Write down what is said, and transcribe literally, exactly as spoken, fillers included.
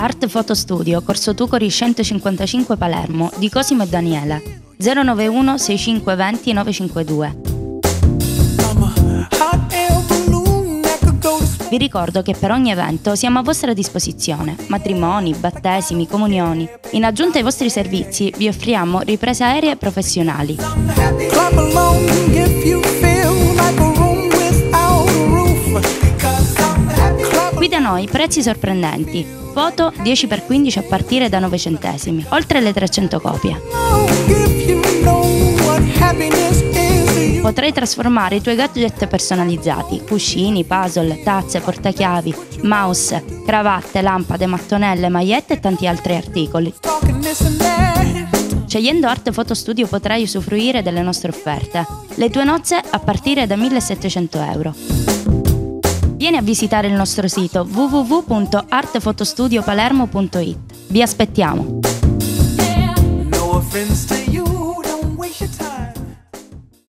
Art Photo Studio, Corso Tucori centocinquantacinque Palermo, di Cosimo e Daniele. zero nove uno sei cinque due zero nove cinque due. Vi ricordo che per ogni evento siamo a vostra disposizione: matrimoni, battesimi, comunioni. In aggiunta ai vostri servizi vi offriamo riprese aeree professionali. Qui da noi prezzi sorprendenti. Foto dieci per quindici a partire da nove centesimi, oltre le trecento copie. Potrai trasformare i tuoi gadget personalizzati: cuscini, puzzle, tazze, portachiavi, mouse, cravatte, lampade, mattonelle, magliette e tanti altri articoli. Scegliendo Art Photo Studio potrai usufruire delle nostre offerte. Le tue nozze a partire da millesettecento euro. Vieni a visitare il nostro sito w w w punto art photostudio palermo punto it. Vi aspettiamo!